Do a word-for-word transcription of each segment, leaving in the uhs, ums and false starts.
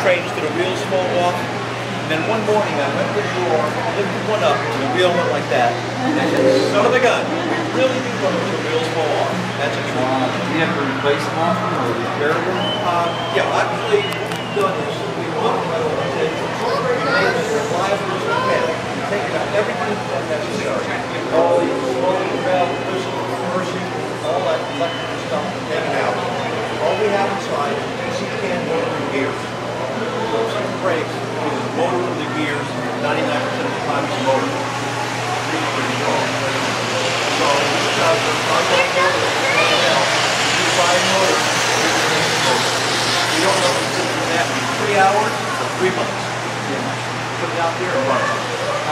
trains to the wheels fall off. And then one morning I went to the door, lifted one up, and the wheel went like that. And I said, son of a gun, we really do run when the wheels fall off. That's a truth. Uh, do you have to replace them often or repair them? Uh, yeah, actually, what we've done is we looked at it and said, make it as reliable as we can. We've taken out everything that's necessary. All the slowing valve, whistle, reversing, all that electrical stuff is taken out. All we have inside is a P C can motor and gears. So if something breaks, either the motor or the gears, ninety-nine percent of the time it's the motor. So this has a ongoing motor, you buy a motor, you don't know if it's in that three hours or three months. Put it out there and run it.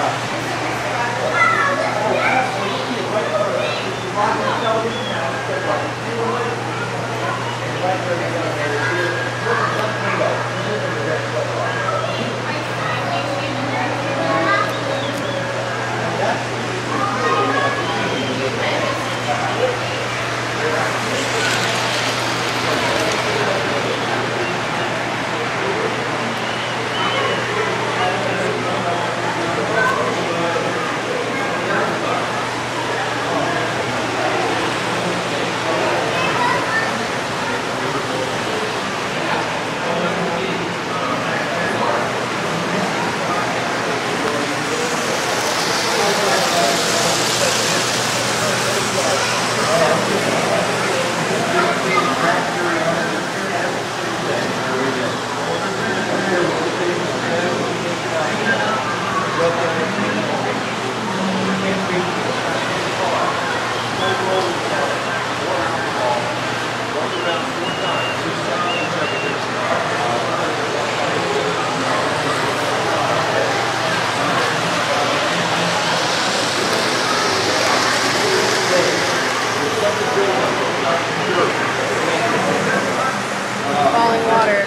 Falling water.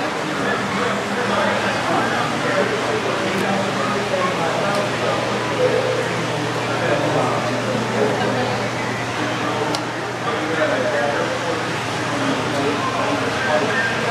Thank you.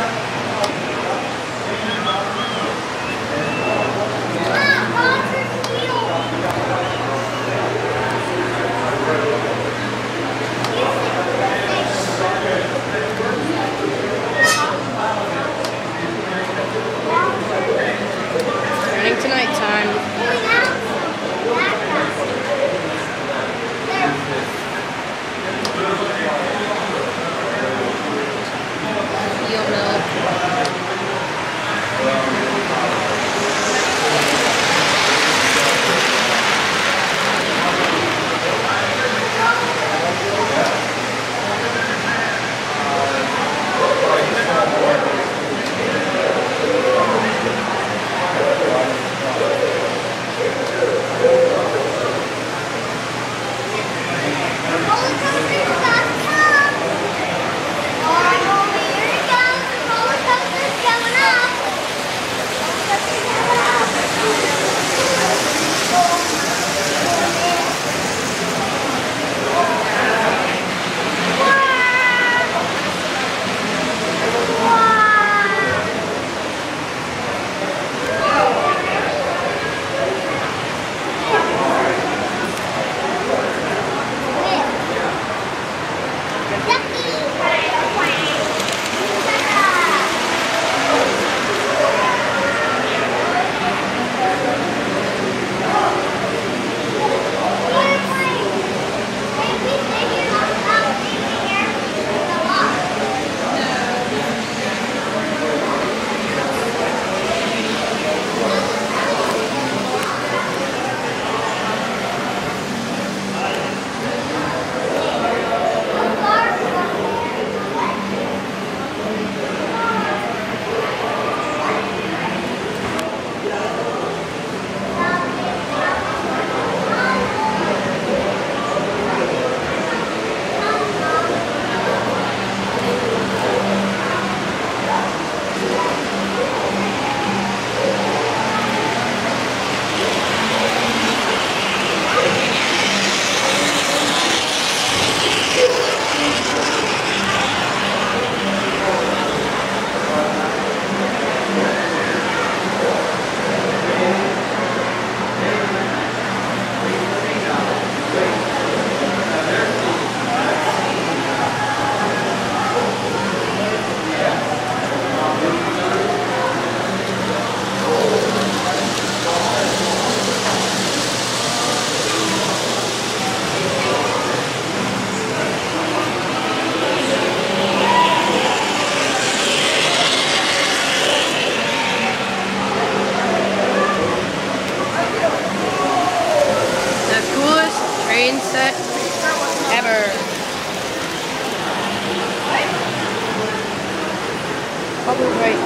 Probably right.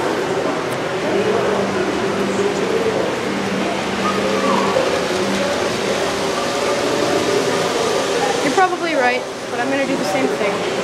You're probably right, but I'm gonna do the same thing.